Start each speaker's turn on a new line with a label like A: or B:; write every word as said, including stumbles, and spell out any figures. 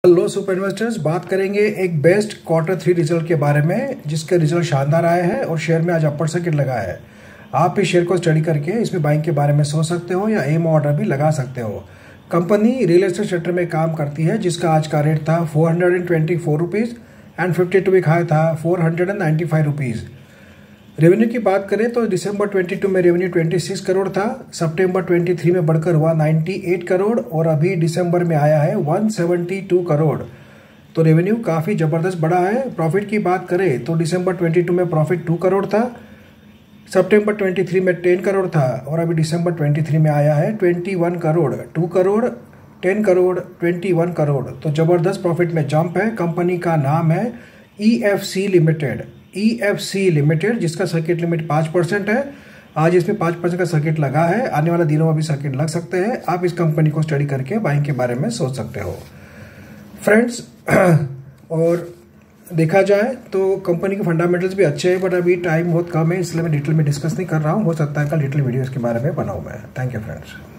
A: Hello super investors, बात करेंगे एक बेस्ट क्वार्टर थ्री रिजल्ट के बारे में जिसके रिजल्ट शानदार आए हैं और शेयर में आज अपर सर्किट लगा है। आप इस शेयर को स्टडी करके इसमें बाइंग के बारे में सोच सकते हो या एम ऑर्डर भी लगा सकते हो। कंपनी रियल एस्टेट सेक्टर में काम करती है जिसका आज का रेट था four hundred and twenty four rupees and fifty two week high था four hundred and ninety five rupees. Revenue की बात करें तो दिसंबर बाईस में रेवेन्यू छब्बीस करोड़ था, सितंबर तेईस में बढ़कर हुआ अट्ठानवे करोड़ और अभी दिसंबर में आया है एक सौ बहत्तर करोड़। तो रेवेन्यू काफ़ी ज़बरदस्त बढ़ा है। प्रॉफिट की बात करें तो दिसंबर बाईस में प्रॉफिट दो करोड़ था, सितंबर तेईस में दस करोड़ था और अभी दिसंबर तेईस में आया है इक्कीस करोड़। दो करोड़, दस करोड़, इक्कीस करोड़। तो ज़बरदस्त प्रॉफिट में जंप है। कंपनी का नाम है E F C limited E F C limited जिसका सर्किट लिमिट पाँच परसेंट है। आज इसमें पाँच परसेंट का सर्किट लगा है, आने वाले दिनों में भी सर्किट लग सकते हैं। आप इस कंपनी को स्टडी करके बाइंग के बारे में सोच सकते हो फ्रेंड्स। और देखा जाए तो कंपनी के फंडामेंटल्स भी अच्छे हैं, बट अभी टाइम बहुत कम है इसलिए मैं डिटेल में डिस्कस नहीं कर रहा हूँ। हो सकता है कल डिटेल वीडियो इसके बारे में बनाऊँ मैं। Thank you friends.